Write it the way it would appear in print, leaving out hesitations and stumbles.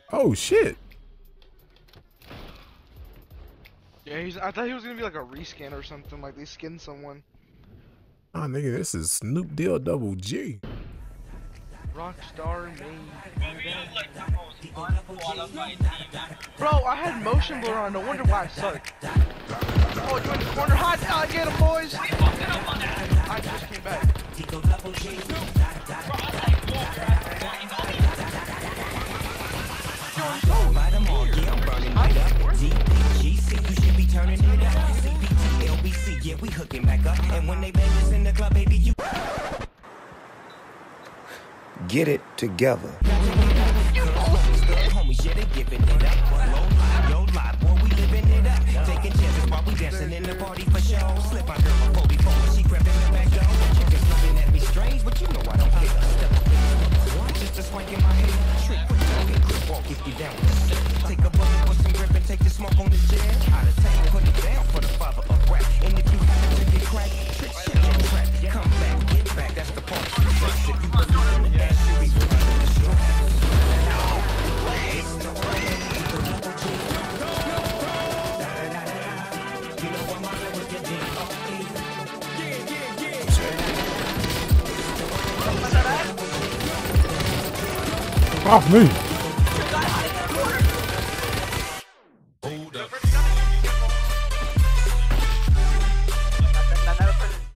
Oh shit. Yeah, I thought he was gonna be like a reskin or something. Like they skinned someone. Oh nigga, this is Snoop Dogg Double G. Rockstar me. Bro, I had motion blur on. No wonder why I suck. Oh, you in the corner? Hot dog, get him, boys. I just came back. Yeah, we hooking back up, and when they bang us in the club, baby, you get it together. homies, yeah, they giving it up. Yo, live, boy, we living it up. Taking chances while we dancing in the party for show. Slip my girl a 44 when she crept in the back door. Chickens looking at me strange, but you know I don't care. Step up in the just a swank in my head. Trick, quick, talking, quick walk if you down with the set. Take a bullet with some grip and take the smoke on the jet. Out of tank, put it down for the father of rap. And if you happen to get cracked, trick, shit, get trapped. Come back, get back, that's the part. If you believe in the ass, you be running the show. Off me.